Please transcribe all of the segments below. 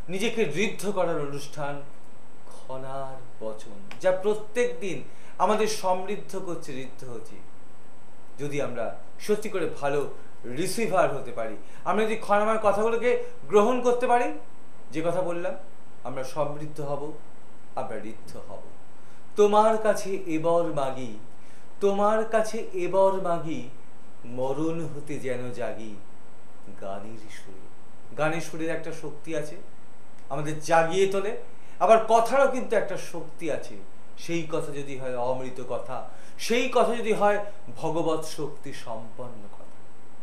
নিজেকে ঋদ্ধ করার অনুষ্ঠান খনার বচন, যা প্রত্যেক দিন আমাদের সমৃদ্ধ করছে, ঋদ্ধ হচ্ছে। যদি আমরা সত্যি করে ভালো রিসিভার হতে পারি, আমরা যদি খনামার কথাগুলোকে গ্রহণ করতে পারি, যে কথা বললাম, আমরা সমৃদ্ধ হব, আমরা ঋদ্ধ হব। তোমার কাছে এবর মাগি, তোমার কাছে এবর মাগি, মরণ হতে যেন জাগি গানের সুরে। গানের সুরের একটা শক্তি আছে, আমাদের জাগিয়ে তোলে। আবার কথারও কিন্তু একটা শক্তি আছে। সেই কথা যদি হয় অমৃত কথা, সেই কথা যদি হয় ভগবৎ শক্তি সম্পন্ন কথা,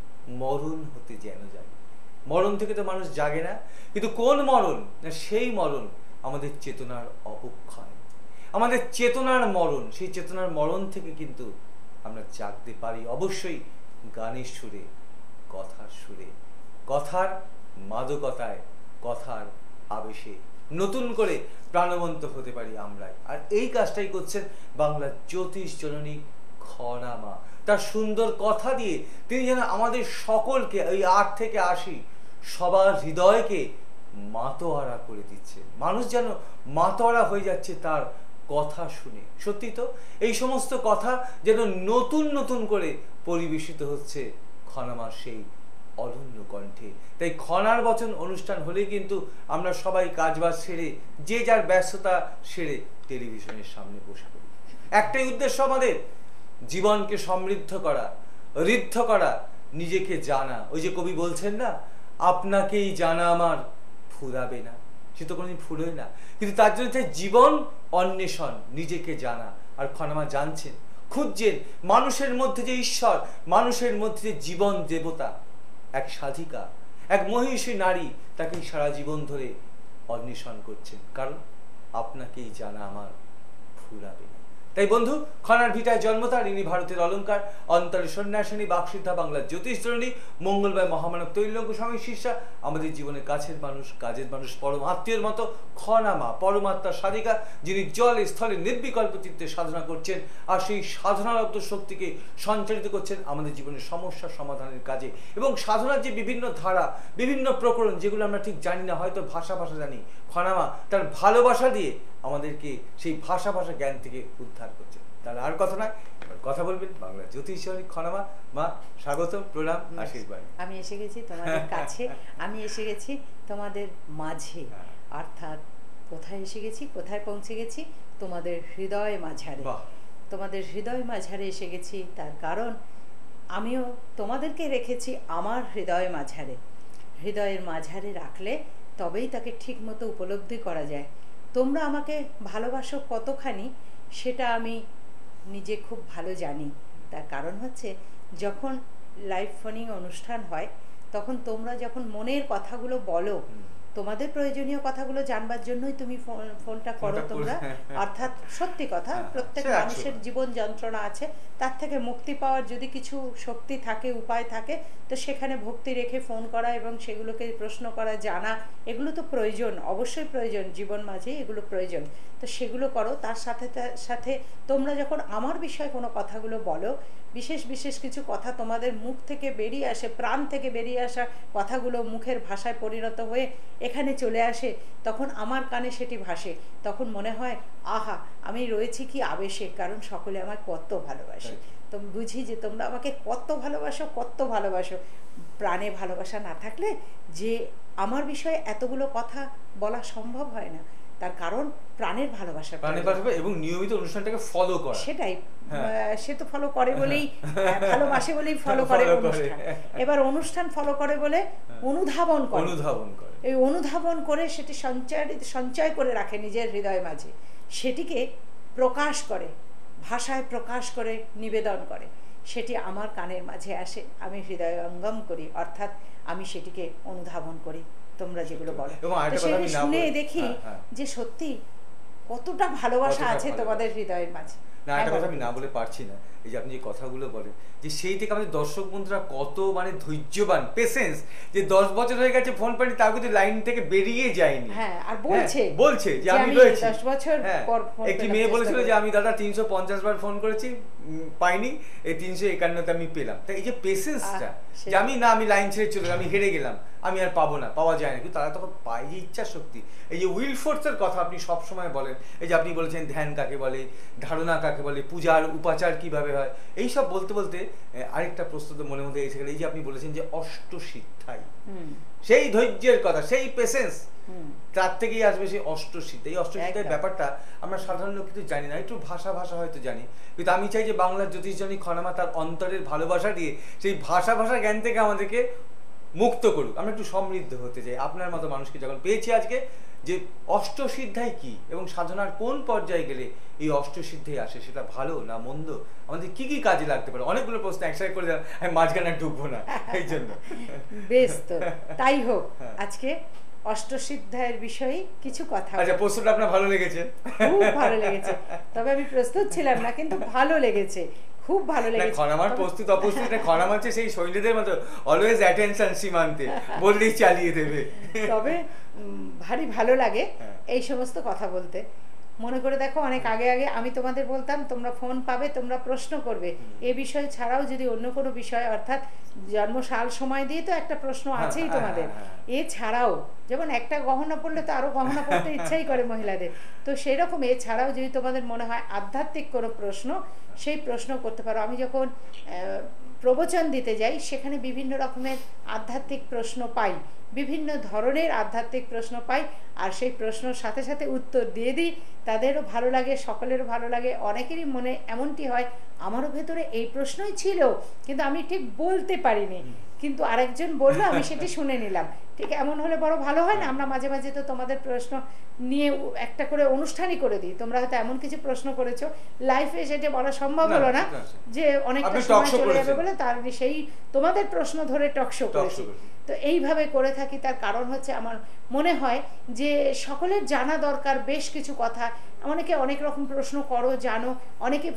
মরণ হতে যেন জাগে। মরণ থেকে তো মানুষ জাগে না, কিন্তু কোন মরণ? না সেই মরণ আমাদের চেতনার অবক্ষয়, আমাদের চেতনার মরণ। সেই চেতনার মরণ থেকে কিন্তু আমরা জাগতে পারি অবশ্যই গানের সুরে, কথার সুরে, কথার মাদকতায়, কথার আবেশে নতুন করে প্রাণবন্ত হতে পারি আমরাই। আর এই কাজটাই করছেন বাংলার জ্যোতিষ জননী খনামা। তার সুন্দর কথা দিয়ে তিনি যেন আমাদের সকলকে, ওই 8 থেকে 80 সবার হৃদয়কে মাতোয়ারা করে দিচ্ছে। মানুষ যেন মাতোয়ারা হয়ে যাচ্ছে তার কথা শুনে। সত্যি তো, এই সমস্ত কথা যেন নতুন নতুন করে পরিবেশিত হচ্ছে খনামার সেই অনন্য কণ্ঠে। তাই খনার বচন অনুষ্ঠান হলে কিন্তু আমরা সবাই কাজবাজ সেরে, যে যার ব্যস্ততা সেরে টেলিভিশনের সামনে বসে পড়ি। একটাই উদ্দেশ্য আমাদের, জীবনকে সমৃদ্ধ করা, ঋদ্ধ করা, নিজেকে জানা। ওই যে কবি বলছেন না, আপনাকেই জানা আমার ফুরাবে না। সে তো কোনোদিন ফুরোয় না, কিন্তু তার জন্য চাই জীবন অন্বেষণ, নিজেকে জানা। আর খনামা জানছেন, খুঁজছেন মানুষের মধ্যে যে ঈশ্বর, মানুষের মধ্যে যে জীবন দেবতা, এক সাধিকা, এক মহিষী নারী, তাকেই সারা জীবন ধরে অন্বেষণ করছেন। কারণ আপনাকেই জানা আমার ফুরাবে না। তাই বন্ধু, খনার ভিটায় জন্ম তার, ইনি ভারতের অলঙ্কার, অন্তরে সন্ন্যাসিনী, বাকসিদ্ধা, বাংলার জ্যোতিষ জননী, মঙ্গলবার মহামানব তৈলঙ্গ স্বামী শিষ্যা, আমাদের জীবনের কাছের মানুষ, কাজের মানুষ, পরম আত্মীয়ের মতো খনামা পরমাত্মার সাধিকা, যিনি জলে স্থলে নির্বিকল্প চিত্তে সাধনা করছেন, আর সেই সাধনারব্ধ শক্তিকে সঞ্চারিত করছেন আমাদের জীবনের সমস্যা সমাধানের কাজে। এবং সাধনার যে বিভিন্ন ধারা, বিভিন্ন প্রকরণ, যেগুলো আমরা ঠিক জানি না, হয়তো ভাষা জানি, খনামা তার ভালোবাসা দিয়ে আমাদেরকে সেই ভাষা জ্ঞান থেকে উদ্ধার করছে। তাহলে আর কথা নয়, কথা বলবেন বাংলা জ্যোতিষ জননী খনামা। মা স্বাগত, প্রণাম, আশীর্বাদ। আমি এসে গেছি তোমাদের কাছে, আমি এসে গেছি তোমাদের মাঝে। অর্থাৎ কোথায় এসে গেছি, কোথায় পৌঁছে গেছি? তোমাদের হৃদয় মাঝারে। তোমাদের হৃদয় মাঝারে এসে গেছি, তার কারণ আমিও তোমাদেরকে রেখেছি আমার হৃদয় মাঝারে। হৃদয়ের মাঝারে রাখলে তবেই তাকে ঠিক মতো উপলব্ধি করা যায়। তোমরা আমাকে ভালোবাসো কতখানি, সেটা আমি নিজে খুব ভালো জানি। তার কারণ হচ্ছে, যখন লাইভ ফোনিং অনুষ্ঠান হয়, তখন তোমরা যখন মনের কথাগুলো বলো, তোমাদের প্রয়োজনীয় কথাগুলো জানবার জন্যই তুমি ফোনটা করো তোমরা। অর্থাৎ সত্যি কথা, প্রত্যেক মানুষের জীবন যন্ত্রণা আছে, তার থেকে মুক্তি পাওয়ার যদি কিছু শক্তি থাকে, উপায় থাকে, তো সেখানে ভক্তি রেখে ফোন করা এবং সেগুলোকে প্রশ্ন করা, জানা, এগুলো তো প্রয়োজন, অবশ্যই প্রয়োজন, জীবন মাঝে এগুলো প্রয়োজন। তো সেগুলো করো। তার সাথে সাথে তোমরা যখন আমার বিষয়ে কোনো কথাগুলো বলো, বিশেষ বিশেষ কিছু কথা তোমাদের মুখ থেকে বেরিয়ে আসে, প্রাণ থেকে বেরিয়ে আসা কথাগুলো মুখের ভাষায় পরিণত হয়ে এখানে চলে আসে, তখন আমার কানে সেটি ভাসে। তখন মনে হয়, আহা, আমি রয়েছি কি আবেশে, কারণ সকলে আমায় কত ভালোবাসে। তো বুঝি যে তোমরা আমাকে কত ভালোবাসো, কত ভালোবাসো। প্রাণে ভালোবাসা না থাকলে যে আমার বিষয়ে এতগুলো কথা বলা সম্ভব হয় না। তার কারণ প্রাণের ভালোবাসা, এবং নিয়মিত অনুষ্ঠানটাকে ফলো করা। সেটাই, সে তো ফলো করে বলেই, ভালোবাসে বলেই ফলো করে অনুষ্ঠান। এবার অনুষ্ঠান ফলো করে বলে অনুধাবন করে, এই অনুধাবন করে সেটি সঞ্চয় করে রাখে নিজের হৃদয় মাঝে, সেটিকে প্রকাশ করে, ভাষায় প্রকাশ করে, নিবেদন করে। সেটি আমার কানের মাঝে আসে, আমি হৃদয়ঙ্গম করি, অর্থাৎ আমি সেটিকে অনুধাবন করি, তোমরা যেগুলো বলো। সেটি শুনে দেখি যে সত্যি কতটা ভালোবাসা আছে তোমাদের হৃদয়ের মাঝে। না, একটা কথা আমি না বলে পারছি না, এই যে আপনি যে কথাগুলো বলেন, যে সেই থেকে আমাদের দর্শক বন্ধুরা কত ধৈর্যবান, পেশেন্স, যে 10 বছর হয়ে গেছে ফোন পানি, তাও কিন্তু লাইন থেকে বেরিয়ে যায়নি। হ্যাঁ, আর বলছে যে আমি রয়েছি। 10 বছর পর একটি মেয়ে বলেছিল যে আমি দাদা 350 বার ফোন করেছি, পাইনি, এই 351তে আমি পেলাম। তাই এই যে পেশেন্সটা, সেটাই। যে আমি লাইন ছেড়ে চলে গেলাম, আমি হেরে গেলাম, আমি আর পাবো না, পাওয়া যায় না, কিন্তু তারা তখন পায় যে ইচ্ছা শক্তি। এই যে উইল ফোর্সের কথা আপনি সব সময় বলেন, এই যে আপনি বলেছেন ধ্যান কাকে বলে, ধারণা কাকে বলে, পূজার উপাচার কিভাবে হয়, এই সব বলতে বলতে আরেকটা প্রশ্ন তো মনের মধ্যে এসে গেল। এই যে আপনি বলেছেন যে অষ্টসিদ্ধাই, সেই ধৈর্যের কথা, সেই পেশেন্স, তার থেকেই আসবে সেই অষ্টসিদ্ধি। এই অষ্টসিদ্ধির ব্যাপারটা আমরা সাধারণ লোক কিন্তু জানি না, একটু ভাষা হয়তো জানি, কিন্তু আমি চাই যে বাংলার জ্যোতিষজনী খনামা তার অন্তরের ভালোবাসা দিয়ে সেই ভাষা জ্ঞান থেকে আমাদেরকে মুক্ত করুক, আমরা একটু সমৃদ্ধ হতে চাই। আপনার মতো মানুষকে যখন পেয়েছি আজকে, যে অষ্টসিদ্ধাই কি এবং সাধনার কোন পর্যায়ে গেলে এই অষ্টসিদ্ধাই আসে, সেটা ভালো না মন্দ, আমাদের কি কি কাজে লাগতে পারে, অনেকগুলো প্রশ্ন একসাথে করে দিলাম, আমি মাঝখানে ঢুকবো না এই জন্য। বেশ, তো তাই হোক, আজকে অষ্টসিদ্ধায়ের বিষয়ে কিছু কথা। আচ্ছা, প্রশ্নটা আপনার ভালো লেগেছে? খুব ভালো লেগেছে, তবে আমি প্রস্তুত ছিলাম না, কিন্তু ভালো লেগেছে, খুব ভালো লেগেছে। খনামার প্রস্তুত অপ্রস্তুত, খনামা হচ্ছে সেই শৈলীদের মতো অলওয়েজ অ্যাটেনশন সীমান্তে, বললেই চালিয়ে দেবে। তবে ভারী ভালো লাগে এই সমস্ত কথা বলতে। মনে করে দেখো, অনেক আগে আমি তোমাদের বলতাম তোমরা ফোন পাবে, তোমরা প্রশ্ন করবে, এ বিষয় ছাড়াও যদি অন্য কোনো বিষয়, অর্থাৎ জন্মসাল সময় দিয়ে তো একটা প্রশ্ন আছেই তোমাদের, এছাড়াও যেমন একটা গহনা পড়লে তো আরো গহনা পড়তে ইচ্ছাই করে মহিলাদের, তো সেরকম এছাড়াও যদি তোমাদের মনে হয় আধ্যাত্মিক কোনো প্রশ্ন, সেই প্রশ্ন করতে পারো। আমি যখন প্রবচন দিতে যাই, সেখানে বিভিন্ন রকমের আধ্যাত্মিক প্রশ্ন পাই, বিভিন্ন ধরনের আধ্যাত্মিক প্রশ্ন পাই, আর সেই প্রশ্নের সাথে সাথে উত্তর দিয়ে দিই। তাদেরও ভালো লাগে, সকলেরও ভালো লাগে। অনেকেরই মনে এমনটি হয়, আমারও ভেতরে এই প্রশ্নই ছিল, কিন্তু আমি ঠিক বলতে পারিনি, কিন্তু আরেকজন বললো, আমি সেটি শুনে নিলাম। ঠিক এমন হলে বড় ভালো হয় না? আমরা মাঝে মাঝে তো তোমাদের প্রশ্ন নিয়ে একটা করে অনুষ্ঠানই করে দিই। তোমরা হয়তো এমন কিছু প্রশ্ন করেছো, লাইফে সেটা বলা সম্ভব হলো না, যে অনেকটা সময় চলে যাবে বলে, তার সেই তোমাদের প্রশ্ন ধরে টকশো করেছি। তো এইভাবে করে থাকি, তার কারণ হচ্ছে আমার মনে হয় যে সকলের জানা দরকার বেশ কিছু কথা। অনেকে অনেক রকম প্রশ্ন করো, জানো, অনেকে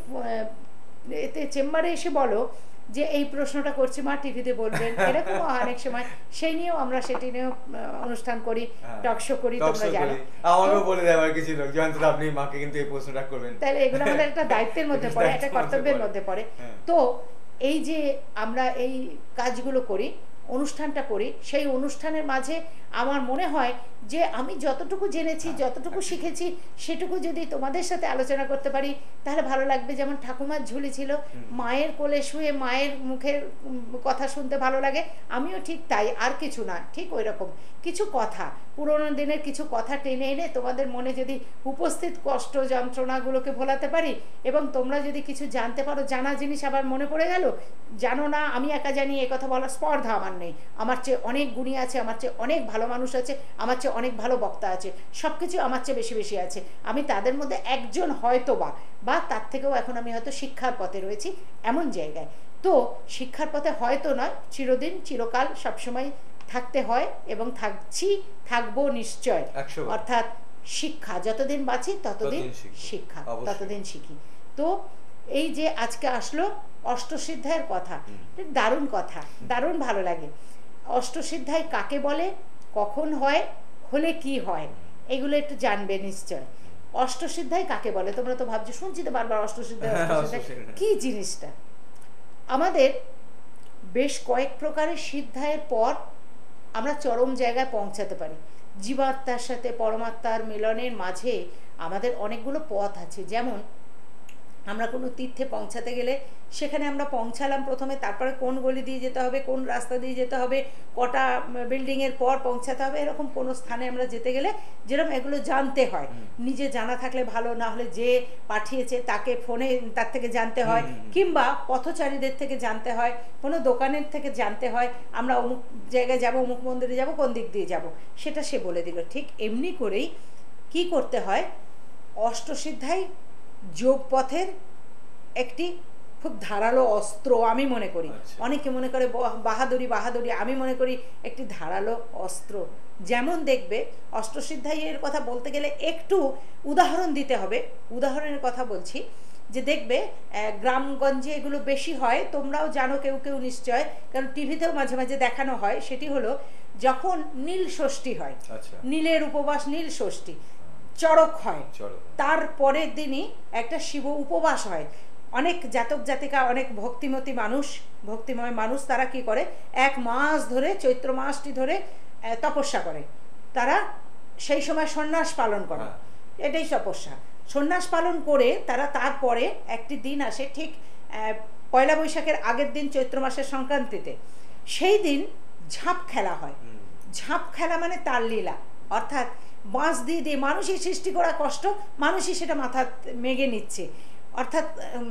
এতে চেম্বারে এসে বলো যে এই প্রশ্নটা করছি মা, টিভিতে বলবেন, এরকম অনেক সময় সেই নিয়েও আমরা সেটি নিয়েও অনুষ্ঠান করি, টকশো করি, তোমরা জানো। আমাকেও বলে দেয় আমার কিছু লোক, জানতো আপনি মাকে কিন্তু এই প্রশ্নটা করবেন, তাহলে এগুলো আমাদের একটা দায়িত্বের মধ্যে পড়ে, একটা কর্তব্যের মধ্যে পড়ে। তো এই যে আমরা এই কাজগুলো করি, অনুষ্ঠানটা করি, সেই অনুষ্ঠানের মাঝে আমার মনে হয় যে আমি যতটুকু জেনেছি, যতটুকু শিখেছি, সেটুকু যদি তোমাদের সাথে আলোচনা করতে পারি তাহলে ভালো লাগবে। যেমন ঠাকুমার ঝুলি ছিল, মায়ের কোলে শুয়ে মায়ের মুখের কথা শুনতে ভালো লাগে, আমিও ঠিক তাই, আর কিছু না, ঠিক ওই রকম কিছু কথা, পুরোনো দিনের কিছু কথা টেনে এনে তোমাদের মনে যদি উপস্থিত কষ্ট যন্ত্রণাগুলোকে ভোলাতে পারি, এবং তোমরা যদি কিছু জানতে পারো, জানা জিনিস আবার মনে পড়ে গেল, জানো না আমি একা জানি, এ কথা বলার স্পর্ধা আমার নেই, আমার চেয়ে অনেক গুণী আছে, আমার চেয়ে অনেক ভালো মানুষ আছে, আমার চেয়ে অনেক ভালো বক্তা আছে, সব কিছু আমার চেয়ে বেশি বেশি আছে, আমি তাদের মধ্যে একজন হয়তো বা তার থেকেও এখন আমি হয়তো শিক্ষার পথে রয়েছি এমন জায়গায়। তো শিক্ষার পথে হয়তো নয়, চিরদিন চিরকাল সবসময় থাকতে হয়, এবং থাকবো নিশ্চয়। অর্থাৎ শিক্ষা, যতদিন বাঁচি ততদিন শিক্ষা, ততদিন শিখি। তো এই যে আজকে আসলো অষ্টসিদ্ধায়ের কথা, দারুণ কথা, দারুণ ভালো লাগে। অষ্টসিদ্ধায় কাকে বলে, কখন হয়, হলে কি হয়, এগুলো একটু জানবে নিশ্চয়। অষ্টসিদ্ধায় কাকে বলে? তোমরা তো ভাবছো, শুনছি তো বারবার অষ্টসিদ্ধায়, কি জিনিসটা? আমাদের বেশ কয়েক প্রকারের সিদ্ধায়ের পর আমরা চরম জায়গায় পৌঁছাতে পারি। জীবাত্মার সাথে পরমাত্মার মিলনের মাঝে আমাদের অনেকগুলো পথ আছে। যেমন আমরা কোনো তীর্থে পৌঁছাতে গেলে সেখানে আমরা পৌঁছালাম প্রথমে, তারপরে কোন গলি দিয়ে যেতে হবে, কোন রাস্তা দিয়ে যেতে হবে, কটা বিল্ডিংয়ের পর পৌঁছাতে হবে, এরকম কোনো স্থানে আমরা যেতে গেলে যেরকম এগুলো জানতে হয়, নিজে জানা থাকলে ভালো, না হলে যে পাঠিয়েছে তাকে ফোনে তার থেকে জানতে হয়, কিংবা পথচারীদের থেকে জানতে হয়, কোনো দোকানের থেকে জানতে হয়, আমরা অমুক জায়গায় যাব, অমুক মন্দিরে যাব, কোন দিক দিয়ে যাব, সেটা সে বলে দিল। ঠিক এমনি করেই কি করতে হয়, অষ্টসিদ্ধাই যোগপথের একটি খুব ধারালো অস্ত্র আমি মনে করি। অনেকে মনে করে বাহাদুরি, আমি মনে করি একটি ধারালো অস্ত্র। যেমন দেখবে, অষ্টসিদ্ধাইয়ের কথা বলতে গেলে একটু উদাহরণ দিতে হবে। উদাহরণের কথা বলছি, যে দেখবে গ্রামগঞ্জে এগুলো বেশি হয়, তোমরাও জানো কেউ কেউ নিশ্চয়, কারণ টিভিতেও মাঝে মাঝে দেখানো হয়। সেটি হলো যখন নীল ষষ্ঠী হয়, নীলের উপবাস, নীল ষষ্ঠী, চড়ক হয়, তার পরের দিনই একটা শিব উপবাস হয়। অনেক জাতক জাতিকা, অনেক ভক্তিময় মানুষ তারা কি করে, 1 মাস ধরে, চৈত্র মাসটি ধরে তপস্যা করে। তারা সেই সময় সন্ন্যাস পালন করে, এটাই তপস্যা। সন্ন্যাস পালন করে তারা তারপরে একটি দিন আসে, ঠিক পয়লা বৈশাখের আগের দিন, চৈত্র মাসের সংক্রান্তিতে, সেই দিন ঝাঁপ খেলা হয়। ঝাঁপ খেলা মানে তার লীলা, অর্থাৎ বাঁশ দিয়ে দিয়ে মানুষই সৃষ্টি করা কষ্ট, মানুষই সেটা মাথা মেগে নিচ্ছে। অর্থাৎ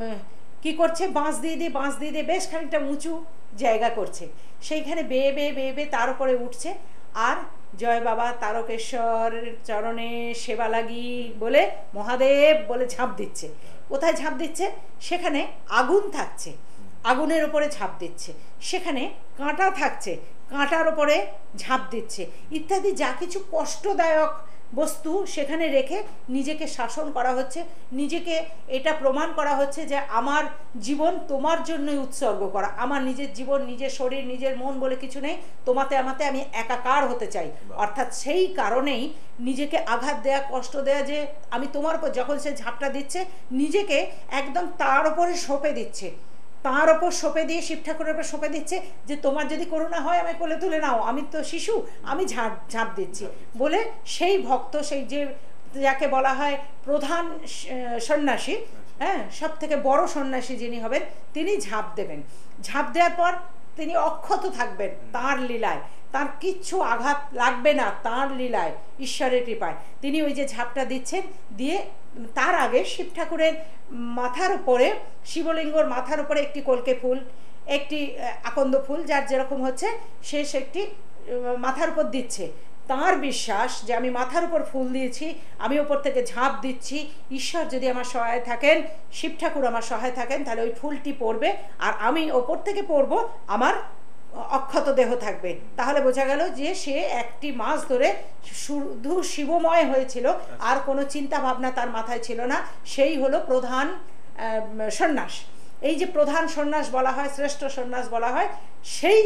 কি করছে, বাঁশ দিয়ে দিয়ে বেশ খানিকটা উঁচু জায়গা করছে, সেইখানে বেয়ে বেয়ে বেয়ে বেয়ে তার উপরে উঠছে, আর জয় বাবা তারকেশ্বর চরণে সেবা লাগি বলে, মহাদেব বলে ঝাঁপ দিচ্ছে। কোথায় ঝাঁপ দিচ্ছে? সেখানে আগুন থাকছে, আগুনের ওপরে ঝাঁপ দিচ্ছে। সেখানে কাঁটা থাকছে, কাঁটার ওপরে ঝাঁপ দিচ্ছে, ইত্যাদি যা কিছু কষ্টদায়ক বস্তু সেখানে রেখে নিজেকে শাসন করা হচ্ছে, নিজেকে এটা প্রমাণ করা হচ্ছে যে আমার জীবন তোমার জন্যই উৎসর্গ করা, আমার নিজের জীবন, নিজের শরীর, নিজের মন বলে কিছু নেই, তোমাতে আমাতে আমি একাকার হতে চাই। অর্থাৎ সেই কারণেই নিজেকে আঘাত দেয়া, কষ্ট দেয়া, যে আমি তোমার উপর, যখন সে ঝাঁপটা দিচ্ছে নিজেকে একদম তার উপরে সঁপে দিচ্ছে, তার ওপর সঁপে দিয়ে, শিব ঠাকুরের ওপর সঁপে দিচ্ছে যে তোমার যদি করুণা হয় আমায় কোলে তুলে নাও, আমি তো শিশু, আমি ঝাঁপ দিচ্ছি বলে সেই ভক্ত, সেই যে যাকে বলা হয় প্রধান সন্ন্যাসী, হ্যাঁ, সব থেকে বড় সন্ন্যাসী যিনি হবেন, তিনি ঝাঁপ দেবেন। ঝাঁপ দেওয়ার পর তিনি অক্ষত থাকবেন তাঁর লীলায়, তার কিচ্ছু আঘাত লাগবে না, তাঁর লীলায়, ঈশ্বরের কৃপায় তিনি ওই যে ঝাঁপটা দিচ্ছেন। দিয়ে তার আগে শিব ঠাকুরের মাথার উপরে, শিবলিঙ্গর মাথার উপরে একটি কলকে ফুল, একটি আকন্দ ফুল, যার যেরকম হচ্ছে সে একটি মাথার উপর দিচ্ছে। তার বিশ্বাস যে আমি মাথার উপর ফুল দিয়েছি, আমি ওপর থেকে ঝাঁপ দিচ্ছি, ঈশ্বর যদি আমার সহায় থাকেন, শিব ঠাকুর আমার সহায় থাকেন, তাহলে ওই ফুলটি পড়বে, আর আমি ওপর থেকে পড়ব, আমার অক্ষত দেহ থাকবে। তাহলে বোঝা গেল যে সে 1 মাস ধরে শুধু শিবময় হয়েছিল, আর কোনো চিন্তা ভাবনা তার মাথায় ছিল না। সেই হলো প্রধান সন্ন্যাস। এই যে প্রধান সন্ন্যাস বলা হয়, শ্রেষ্ঠ সন্ন্যাস বলা হয়, সেই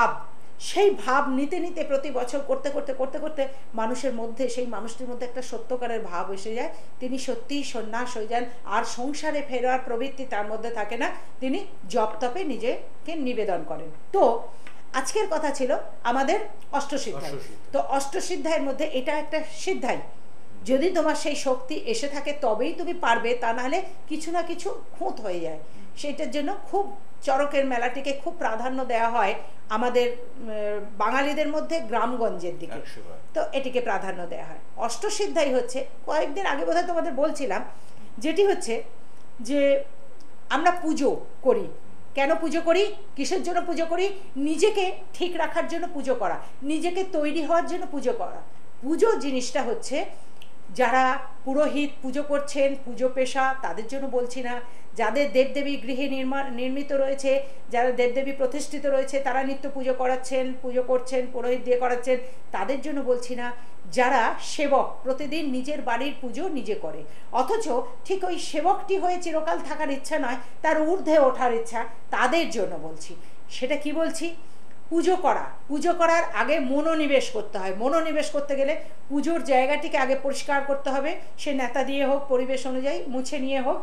ভাব নিতে নিতে প্রতি বছর করতে করতে করতে করতে মানুষের মধ্যে, সেই মানুষটির মধ্যে একটা সত্যকারের ভাব এসে যায়, তিনি সত্যিই সন্ন্যাস হয়ে যান, আর সংসারে ফেরার প্রবৃত্তি তার মধ্যে থাকে না, তিনি জপ তপে নিজেকে নিবেদন করেন। তো আজকের কথা ছিল আমাদের অষ্টসিদ্ধাই। তো অষ্টসিদ্ধাইয়ের মধ্যে এটা একটা সিদ্ধাই, যদি তোমার সেই শক্তি এসে থাকে তবেই তুমি পারবে, তা নাহলে কিছু না কিছু খুঁত হয়ে যায়। সেটার জন্য খুব চড়কের মেলাটিকে খুব প্রাধান্য দেওয়া হয় আমাদের বাঙালিদের মধ্যে, গ্রামগঞ্জের দিকে তো এটিকে প্রাধান্য দেওয়া হয়। অষ্টসিদ্ধাই হচ্ছে, কয়েকদিন আগে বোধহয় তোমাদের বলছিলাম, যেটি হচ্ছে যে আমরা পুজো করি। কেন পুজো করি, কিসের জন্য পুজো করি? নিজেকে ঠিক রাখার জন্য পুজো করা, নিজেকে তৈরি হওয়ার জন্য পুজো করা। পুজো জিনিসটা হচ্ছে, যারা পুরোহিত পুজো করছেন, পুজো পেশা, তাদের জন্য বলছি না। যাদের দেবদেবী গৃহে নির্মিত রয়েছে, যারা দেবদেবী প্রতিষ্ঠিত রয়েছে, তারা নিত্য পুজো করছেন, পুরোহিত দিয়ে করাচ্ছেন, তাদের জন্য বলছি না। যারা সেবক, প্রতিদিন নিজের বাড়ির পুজো নিজে করে, অথচ ঠিক ওই সেবকটি হয়ে চিরকাল থাকার ইচ্ছা নয়, তার ঊর্ধ্বে ওঠার ইচ্ছা, তাদের জন্য বলছি। সেটা কি বলছি? পুজো করার আগে মনোনিবেশ করতে হয়। মনোনিবেশ করতে গেলে পুজোর জায়গাটিকে আগে পরিষ্কার করতে হবে, সে নেতা দিয়ে হোক, পরিবেশ অনুযায়ী মুছে নিয়ে হোক,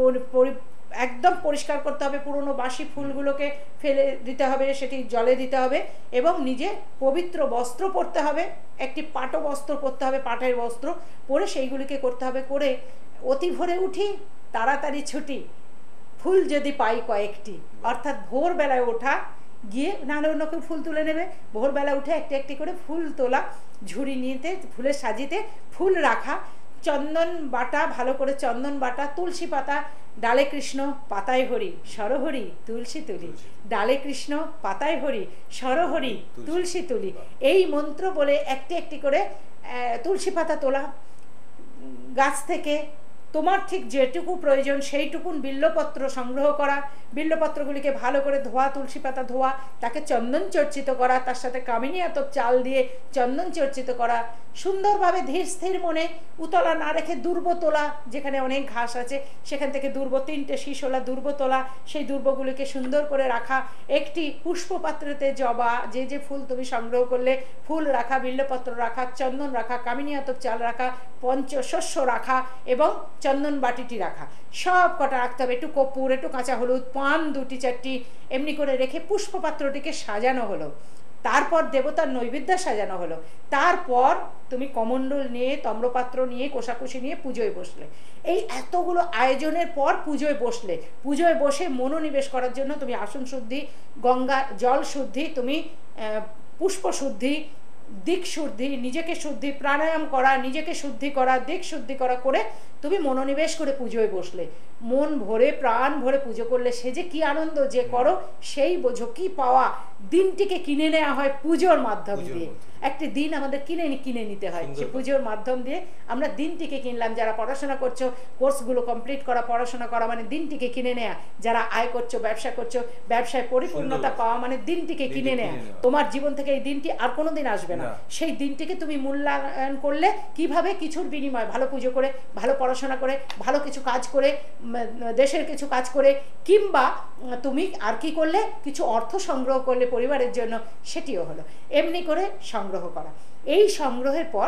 একদম পরিষ্কার করতে হবে। পুরনো বাসি ফুলগুলোকে ফেলে দিতে হবে, সেটি জলে দিতে হবে, এবং নিজে পবিত্র বস্ত্র পরতে হবে, একটি পাটো বস্ত্র পরতে হবে, পাটের বস্ত্র পরে সেইগুলিকে করতে হবে। করে অতি ভোরে উঠি, তাড়াতাড়ি ছুটি, ফুল যদি পাই কয়েকটি, অর্থাৎ ভোরবেলায় ওঠা, গিয়ে নাহলে অন্য কেউ ফুল তুলে নেবে, ভোরবেলা উঠে একটি একটি করে ফুল তোলা, ঝুড়ি নিতে, ফুলের সাজিতে ফুল রাখা, চন্দন বাটা, ভালো করে চন্দন বাটা, তুলসী পাতা, ডালে কৃষ্ণ পাতায় হরি সরহরি তুলসী তুলি, ডালে কৃষ্ণ পাতায় হরি সরহরি তুলসী তুলি, এই মন্ত্র বলে একটি একটি করে তুলসী পাতা তোলা, গাছ থেকে তোমার ঠিক যেটুকু প্রয়োজন সেইটুকুন বিল্লপত্র সংগ্রহ করা, বিল্লপত্রগুলিকে ভালো করে ধোয়া, তুলসী পাতা ধোয়া, তাকে চন্দন চর্চিত করা, তার সাথে কামিনী আতপ চাল দিয়ে চন্দন চর্চিত করা, সুন্দরভাবে ধীর স্থির মনে, উতলা না রেখে দুর্ব তোলা, যেখানে অনেক ঘাস আছে সেখান থেকে দুর্ব, 3টে শীষওয়ালা দুর্ব তোলা, সেই দুর্বগুলিকে সুন্দর করে রাখা, একটি পুষ্পপাত্রতে জবা, যে যে ফুল তুমি সংগ্রহ করলে ফুল রাখা, বিল্লপত্র রাখা, চন্দন রাখা, কামিনী আতপ চাল রাখা, পঞ্চশস্য রাখা, এবং চন্দন বাটিটি রাখা, সব কটা রাখতে হবে, একটু কর্পূর, একটু কাঁচা হলুদ, পান 2টি 4টি এমনি করে রেখে পুষ্পপাত্রটিকে সাজানো হলো। তারপর দেবতার নৈবেদ্য সাজানো হলো। তারপর তুমি কমণ্ডল নিয়ে, তম্রপাত্র নিয়ে, কোষাকুষি নিয়ে পুজোয় বসলে। এই এতগুলো আয়োজনের পর পুজোয় বসলে। পুজোয় বসে মনোনিবেশ করার জন্য তুমি আসন শুদ্ধি, গঙ্গা জল শুদ্ধি, তুমি পুষ্প শুদ্ধি, দিক শুদ্ধি, নিজেকে শুদ্ধি, প্রাণায়াম করা, নিজেকে শুদ্ধি করা, দিক শুদ্ধি করা করে তুমি মনোনিবেশ করে পুজোয় বসলে। মন ভরে প্রাণ ভরে পুজো করলে সে যে কি আনন্দ যে করো সেই বোঝো, কি পাওয়া। দিনটিকে কিনে নেওয়া হয় পুজোর মাধ্যম দিয়ে। একটি দিন আমাদের কিনে নিতে হয়, সে পুজোর মাধ্যম দিয়ে আমরা দিনটিকে কিনলাম। যারা পড়াশোনা করছো, কোর্সগুলো কমপ্লিট করা, পড়াশোনা করা মানে দিনটিকে কিনে নেয়া। যারা আয় করছো, ব্যবসা করছো, ব্যবসায় পরিপূর্ণতা পাওয়া মানে দিনটিকে কিনে নেয়া। তোমার জীবন থেকে এই দিনটি আর কোনোদিন আসবে না। সেই দিনটিকে তুমি মূল্যায়ন করলে কিভাবে? কিছুর বিনিময়, ভালো পুজো করে, ভালো পড়াশোনা করে, ভালো কিছু কাজ করে, দেশের কিছু কাজ করে, কিংবা তুমি আর কি করলে? কিছু অর্থ সংগ্রহ করলে পরিবারের জন্য, সেটিও হলো। এমনি করে সংগ্রহ করা। এই সংগ্রহের পর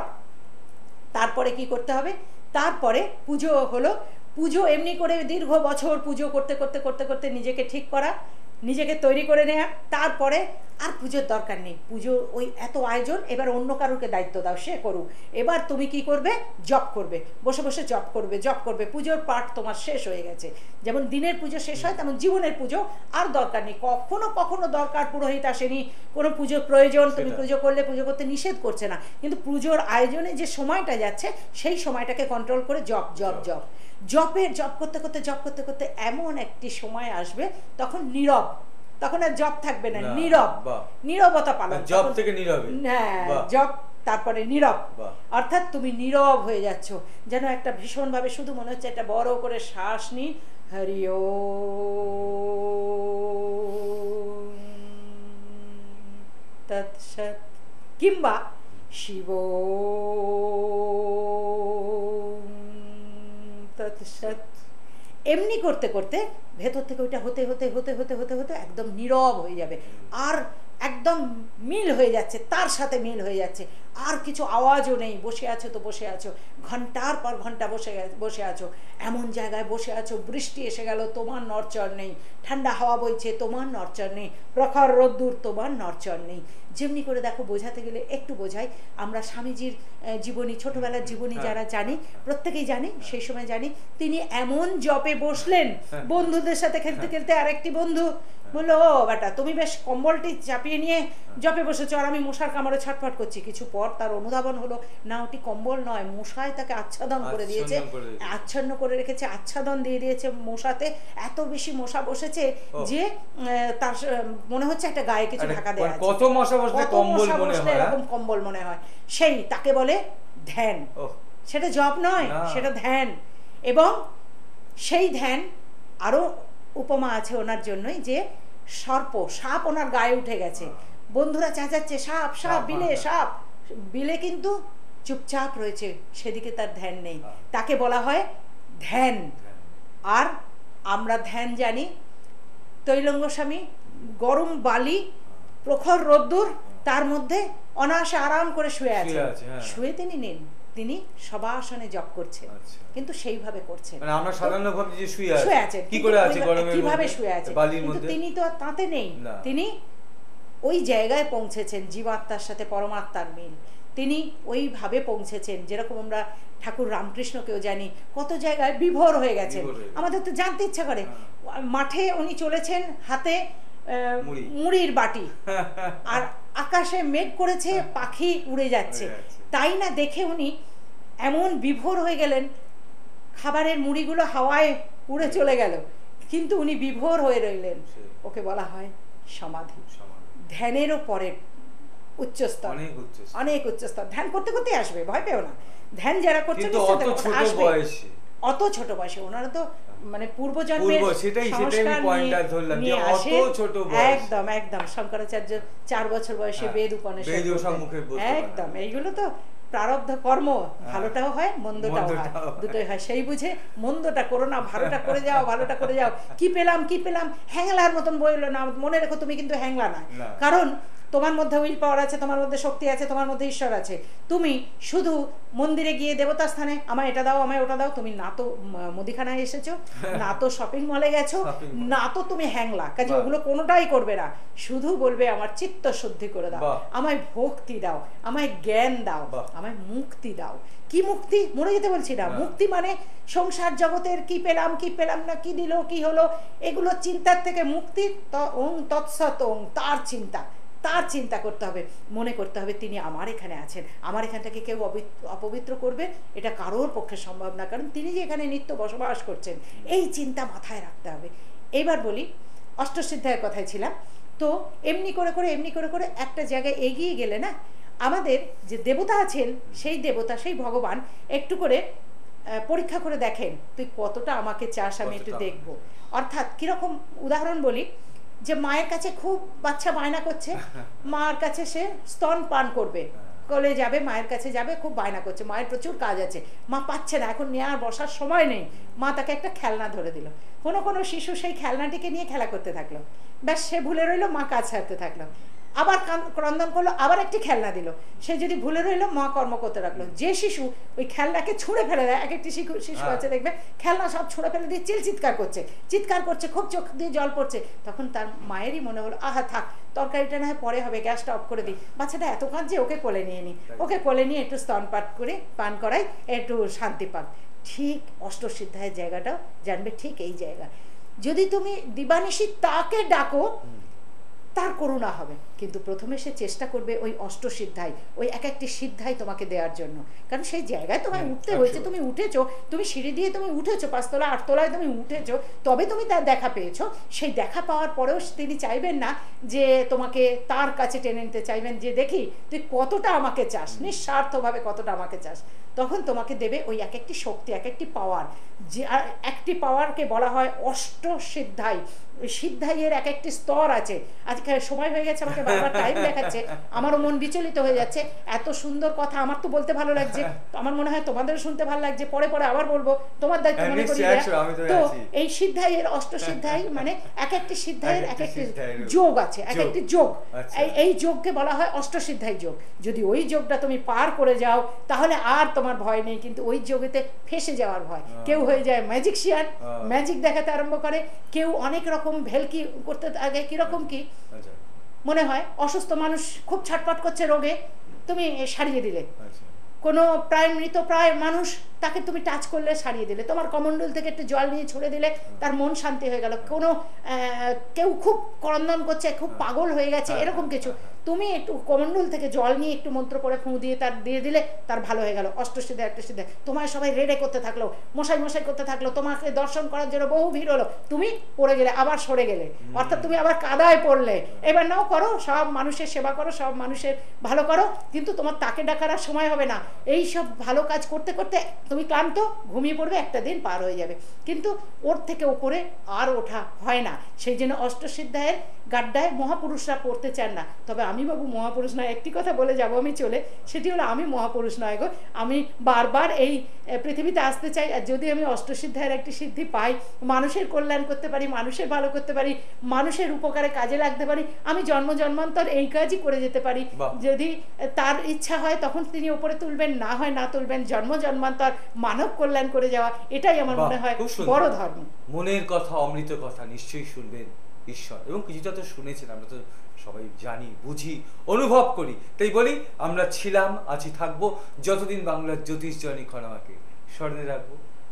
তারপরে কি করতে হবে? তারপরে পুজো হলো। পুজো এমনি করে দীর্ঘ বছর পুজো করতে করতে করতে করতে নিজেকে ঠিক করা, নিজেকে তৈরি করে নেয়া। তারপরে আর পুজোর দরকার নেই, পুজো ওই এত আয়োজন, এবার অন্য কারোকে দায়িত্ব দাও, সে করুক। এবার তুমি কি করবে? জপ করবে, বসে বসে জপ করবে, জপ করবে। পুজোর পাঠ তোমার শেষ হয়ে গেছে। যেমন দিনের পুজো শেষ হয়, তেমন জীবনের পুজো আর দরকার নেই। কখনো কখনো দরকার, পুরোহিত আসেনি, কোনো পুজোর প্রয়োজন, তুমি পুজো করলে, পুজো করতে নিষেধ করছে না, কিন্তু পুজোর আয়োজনে যে সময়টা যাচ্ছে সেই সময়টাকে কন্ট্রোল করে জপ জপ জপ জপ করতে করতে জপ করতে করতে এমন একটি সময় আসবে তখন নীরব, তখন আর জপ থাকবে না, নীরব, নীরবতা পালন, জপ থেকে নীরবে। হ্যাঁ, জপ তারপরে নীরব, অর্থাৎ তুমি নীরব হয়ে যাচ্ছ। যেন একটা ভীষণ ভাবে শুধু মনে হচ্ছে একটা বড় করে শ্বাস নি, হরি ওম তৎসৎ, কিংবা শিব তৎসৎ। এমনি করতে করতে ভেতর থেকে ওইটা হতে হতে হতে হতে হতে হতে একদম নীরব হয়ে যাবে, আর একদম মিল হয়ে যাচ্ছে, তার সাথে মিল হয়ে যাচ্ছে, আর কিছু আওয়াজও নেই। বসে আছো তো বসে আছো, ঘন্টার পর ঘন্টা বসে আছো, এমন জায়গায় বসে আছো বৃষ্টি এসে গেল, তোমার নড়চড় নেই, ঠান্ডা হাওয়া বইছে, তোমার নড়চড় নেই, প্রখর রোদ্দুর, তোমার নড়চড় নেই। যেমনি করে দেখো, বোঝাতে গেলে একটু বোঝাই। আমরা স্বামীজির জীবনী, ছোটবেলার জীবনী যারা জানি, প্রত্যেকেই জানি, সেই সময় জানি তিনি এমন জপে বসলেন, বন্ধুদের সাথে খেলতে খেলতে আরেকটি বন্ধু বললো, ও বেটা তুমি বেশ কম্বলটি চাপিয়ে নিয়ে জপে বসেছো, আর আমি মশার কামড়ে ছটফট করছি। কিছু পর তার অনুধাবন হলো, না ওটি কম্বল নয়, মশায় তাকে আচ্ছাদন করে দিয়েছে, আচ্ছন্ন করে রেখেছে, আচ্ছাদন দিয়ে দিয়েছে মশাতে। এত বেশি মশা বসেছে যে তার মনে হচ্ছে একটা গায়ে কিছু ঢাকা দেওয়া আছে। কত মশা বসলে কম্বল মনে হয়, এরকম কম্বল মনে হয়। সেই তাকে বলে ধ্যান। সেটা জপ নয়, সেটা ধ্যান। এবং সেই ধ্যান আরো উপমা আছে ওনার জন্যই, যে সাপ ওনার গায়ে উঠে গেছে, বন্ধুরা চেঁচাচ্ছে সাপ সাপ, বিলে সাপ, বিলে কিন্তু চুপচাপ রয়েছে, সেদিকে তার ধ্যান নেই, তাকে বলা হয় ধ্যান। আর আমরা ধ্যান জানি, তৈলঙ্গ স্বামী গরম বালি, প্রখর রোদ্দুর, তার মধ্যে অনায়াসে আরাম করে শুয়ে আছে, শুয়ে তিনি নেন, তিনি সবাসনে জপ করছেন, কিন্তু সেইভাবে করছেন। মানে আমরা সাধারণ ভাবে যে শুয়ে আছে, কি করে আছে গরমের মধ্যে, কিভাবে শুয়ে আছে, কিন্তু তিনি তো তাতে নেই, তিনি ওই জায়গায় পৌঁছেছেন, জীবাত্মার সাথে পরমাত্মার মিল, তিনি ওইভাবে পৌঁছেছেন। যেরকম আমরা ঠাকুর রামকৃষ্ণকেও জানি, কত জায়গায় বিভোর হয়ে গেছেন, আমাদের তো জানতে ইচ্ছা করে। মাঠে উনি চলেছেন, হাতে মুড়ির বাটি, আর আকাশে মেঘ করেছে, পাখি উড়ে যাচ্ছে, তাই না দেখে উনি এমন বিভোর হয়ে গেলেন, খাবারের মুড়িগুলো হাওয়ায় উড়ে চলে গেল, কিন্তু উনি বিভোর হয়ে রইলেন। ওকে বলা হয় সমাধি। ধ্যানেরও পরে উচ্চস্তর, অনেক উচ্চস্তর। ধ্যান করতে করতে আসবে, ভয় পেও না। ধ্যান যারা করছেন অত ছোট বয়সে, ওনারা তো মানে পূর্বজন্মের সংস্কার নিয়ে আসে। একদম একদম শঙ্করাচার্য 4 বছর বয়সে বেদ উপনিষদ, একদম এইগুলো তো প্রারব্ধ কর্ম, ভালোটাও হয় মন্দটাও হয়, দুটোই হয়। সেই বুঝে মন্দটা করো না, ভালোটা করে যাও, ভালোটা করে যাও। কি পেলাম কি পেলাম, হ্যাংলার মতন বইলো না, মনে রেখো তুমি কিন্তু হ্যাংলা না, কারণ তোমার মধ্যে উইল পাওয়ার আছে, তোমার মধ্যে শক্তি আছে, তোমার মধ্যে ঈশ্বর আছে। তুমি শুধু মন্দিরে গিয়ে দেবতার স্থানে আমায় এটা দাও আমায় ওটা দাও, তুমি না তো মুদিখানায় এসেছো, না তো শপিং মলে গেছো, না তো তুমি হ্যাংলা, কাজে ওগুলো কোনোটাই করবে না। শুধু বলবে আমার চিত্ত শুদ্ধি করে দাও, আমায় ভক্তি দাও, আমায় জ্ঞান দাও, আমায় মুক্তি দাও। কি মুক্তি? মরে যেতে বলছি না। মুক্তি মানে সংসার জগতের কি পেলাম কি পেলাম না, কি দিল কি হলো, এগুলো চিন্তার থেকে মুক্তি। ওং তৎসৎ ওং, তার চিন্তা, তার চিন্তা করতে হবে, মনে করতে হবে তিনি আমার এখানে আছেন, আমার এখানটাকে কেউ অপবিত্র করবে এটা কারোর পক্ষে সম্ভব না, কারণ তিনি যে এখানে নিত্য বসবাস করছেন, এই চিন্তা মাথায় রাখতে হবে। এইবার বলি, অষ্টসিদ্ধায়ের কথায় ছিলাম। তো এমনি করে করে এমনি করে করে একটা জায়গায় এগিয়ে গেলে না, আমাদের যে দেবতা আছেন সেই দেবতা, সেই ভগবান একটু করে পরীক্ষা করে দেখেন তুই কতটা আমাকে চাস, আমি একটু দেখবো। অর্থাৎ কিরকম উদাহরণ বলি, যে মায়ের কাছে খুব বাচ্চা বায়না করছে, মার কাছে সে স্তন পান করবে, কোলে যাবে, মায়ের কাছে যাবে, খুব বায়না করছে, মায়ের প্রচুর কাজ আছে, মা পাচ্ছে না, এখন নেওয়ার বসার সময় নেই, মা তাকে একটা খেলনা ধরে দিল। কোনো কোনো শিশু সেই খেলনাটিকে নিয়ে খেলা করতে থাকলো, ব্যাস সে ভুলে রইলো, মা কাজ ছাড়তে থাকলো, আবার ক্রন্দন করলো, আবার একটি খেলনা দিল, সে যদি ভুলে রইলো, মা কর্ম করতে রাখলো। যে শিশু ওই খেলনাকে ছুঁড়ে ফেলে দেয়, এক একটি শিশু আছে দেখবে খেলনা সব ছুঁড়ে ফেলে দিয়ে চিৎকার করছে, খুব চোখ দিয়ে জল পড়ছে, তখন তার মায়েরই মনে হলো আহা থাক, তরকারিটা না হয় পরে হবে, গ্যাসটা অফ করে দিই, বাচ্চাটা এত কাঁদছে, ওকে কোলে নিয়ে নিই, ওকে কোলে নিয়ে একটু স্তন পান করাই, একটু শান্তি পাক। ঠিক অষ্টসিদ্ধায়ের জায়গাটাও জানবে ঠিক এই জায়গা। যদি তুমি দিবানিশি তাকে ডাকো, তার করুণা হবে, কিন্তু প্রথমে সে চেষ্টা করবে ওই অষ্টসিদ্ধাই, ওই এক একটি সিদ্ধাই তোমাকে দেওয়ার জন্য, কারণ সেই জায়গায় তোমায় উঠতে হয়েছে, তুমি উঠেছো, তুমি সিঁড়ি দিয়ে তুমি উঠেছো, 5 তলা 8 তলায় তুমি উঠেছো, তবে তুমি তার দেখা পেয়েছো। সেই দেখা পাওয়ার পরেও তিনি চাইবেন না যে তোমাকে তার কাছে টেনে নিতে, চাইবেন যে দেখি তুই কতটা আমাকে চাস, নিঃস্বার্থভাবে কতটা আমাকে চাস। তখন তোমাকে দেবে ওই এক একটি শক্তি, এক একটি পাওয়ার, যে একটি পাওয়ারকে বলা হয় অষ্টসিদ্ধাই। সিদ্ধাইয়ের এক একটি স্তর আছে। আজকে সময় হয়ে গেছে, আমাকে বারবার টাইম দেখাচ্ছে, আমারও মন বিচলিত হয়ে যাচ্ছে। এত সুন্দর কথা আমার তো বলতে ভালো লাগছে, আমার মনে হয় তোমাদের শুনতে ভালো লাগছে, পরে পরে আবার বলবো, তোমার দায়িত্ব মনে করি। তো এই সিদ্ধাইয়ের অষ্টসিদ্ধাই মানে এক একটি সিদ্ধাইয়ের এক একটি যোগ আছে, এক একটি যোগ, এই যোগকে বলা হয় অষ্টসিদ্ধাই যোগ। যদি ওই যোগটা তুমি পার করে যাও তাহলে আর তোমার ভয় নেই, কিন্তু ওই যোগেতে ফেসে যাওয়ার ভয়। কেউ হয়ে যায় ম্যাজিকশিয়ান, ম্যাজিক দেখাতে আরম্ভ করে, কেউ অনেক রকম ভেলকি করতে আগে। কিরকম কি মনে হয়, অসুস্থ মানুষ খুব ছটফট করছে রোগে, তুমি সারিয়ে দিলে, কোনো প্রায় মৃত প্রায় মানুষ তাকে তুমি টাচ করলে সারিয়ে দিলে, তোমার কমণ্ডল থেকে একটু জল নিয়ে ছুড়ে দিলে তার মন শান্তি হয়ে গেল। কোনো কেউ খুব ক্রন্দন করছে, খুব পাগল হয়ে গেছে, এরকম কিছু তুমি একটু কমণ্ডল থেকে জল নিয়ে একটু মন্ত্র করে ফুঁ দিয়ে তার দিয়ে দিলে, তার ভালো হয়ে গেল। অষ্টসিদ্ধি একটা সিদ্ধি। তোমায় সবাই রেডে করতে থাকলো, মশাই মশাই করতে থাকলো, তোমাকে দর্শন করার জন্য বহু ভিড় হলো, তুমি পড়ে গেলে, আবার সরে গেলে, অর্থাৎ তুমি আবার কাদায় পড়লে। এবার নাও করো, সব মানুষের সেবা করো, সব মানুষের ভালো করো, কিন্তু তোমার তাকে ডাকার আর সময় হবে না। এই সব ভালো কাজ করতে করতে তুমি ক্লান্ত, ঘুমিয়ে পড়বে, একটা দিন পার হয়ে যাবে, কিন্তু ওর থেকে ওপরে আর ওঠা হয় না। সেই জন্য অষ্টসিদ্ধায়ের গাড্ডায় মহাপুরুষরা পড়তে চান না। তবে আমি বাবু মহাপুরুষ নয়, একটি কথা বলে যাব আমি চলে, সেটি হলো আমি মহাপুরুষ নয় গো। আমি বারবার এই পৃথিবীতে আসতে চাই, আর যদি আমি অষ্টসিদ্ধায়ের একটি সিদ্ধি পাই, মানুষের কল্যাণ করতে পারি, মানুষের ভালো করতে পারি, মানুষের উপকারে কাজে লাগতে পারি, আমি জন্ম জন্মান্তর এই কাজই করে যেতে পারি। যদি তার ইচ্ছা হয় তখন তিনি উপরে তুলবেন, না হয় না তুলবেন, জন্ম জন্মান্তর মানব কল্যাণ করে যাওয়া, এটাই আমার মনে হয় বড় ধর্ম। মনের কথা, অমৃত কথা নিশ্চয়ই শুনবেন ঈশ্বর, এবং কিছুটা তো শুনেছেন, আমরা তো সবাই জানি, বুঝি, অনুভব করি। তাই বলি, আমরা ছিলাম, আছি, থাকবো যতদিন বাংলার জ্যোতিষ জনি খনাকে স্মরণে রাখবো।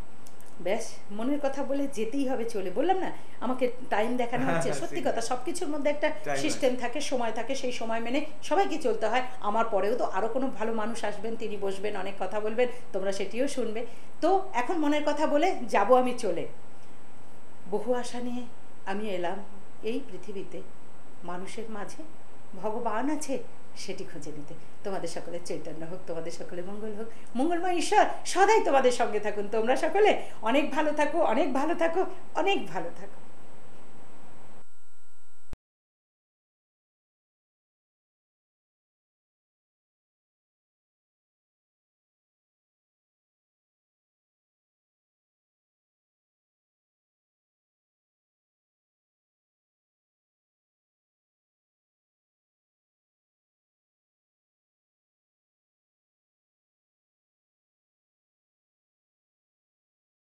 ব্যাস, মনের কথা বলে যেতেই হবে, চলে বললাম না আমাকে টাইম দেখানো হচ্ছে। সত্যি কথা, সবকিছুর মধ্যে একটা সিস্টেম থাকে, সময় থাকে, সেই সময় মেনে সবাইকে চলতে হয়। আমার পরেও তো আরো কোনো ভালো মানুষ আসবেন, তিনি বসবেন, অনেক কথা বলবেন, তোমরা সেটিও শুনবে। তো এখন মনের কথা বলে যাব আমি চলে। বহু আশা নিয়ে আমি এলাম এই পৃথিবীতে, মানুষের মাঝে ভগবান আছে সেটি খুঁজে নিতে। তোমাদের সকলের চৈতন্য হোক, তোমাদের সকলে মঙ্গল হোক, মঙ্গলময় ঈশ্বর সদাই তোমাদের সঙ্গে থাকুন। তোমরা সকলে অনেক ভালো থাকো, অনেক ভালো থাকো, অনেক ভালো থাকো।